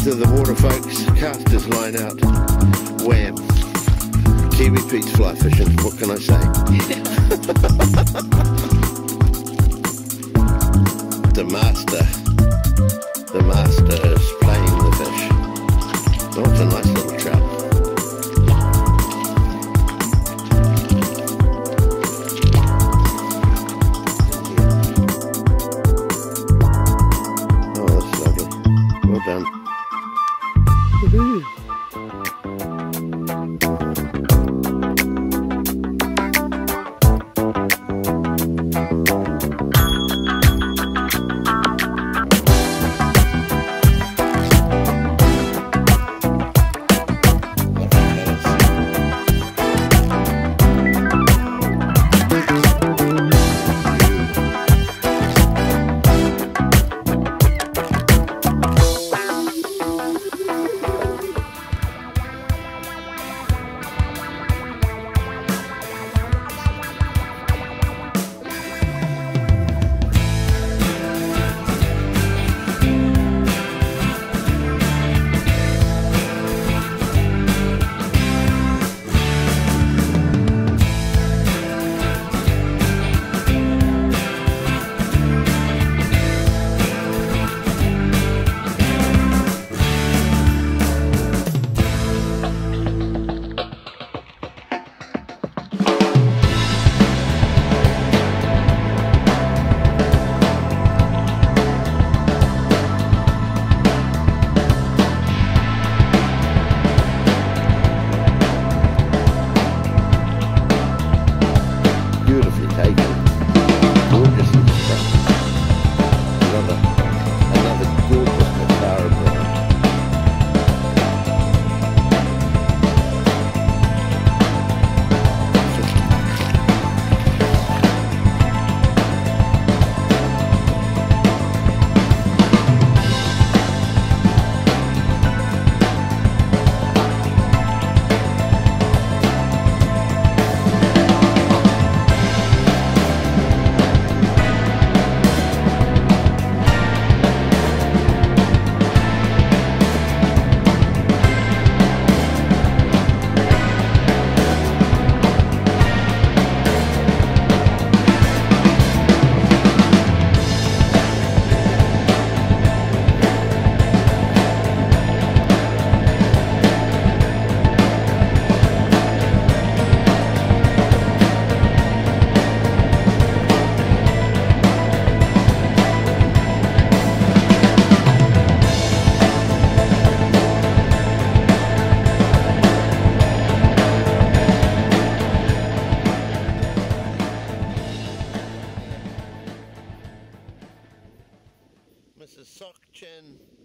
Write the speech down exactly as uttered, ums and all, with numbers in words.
into the water, folks. Casters line out. Wham. Kiwi Pete's fly fishing. What can I say? The master. The master is playing the fish. Oh, it's a nice little trout. Oh, that's lovely. Well done. Woohoo! Beautifully taken. Gorgeous little trout. Another, another gorgeous Mataura brown. Missus Sock Chin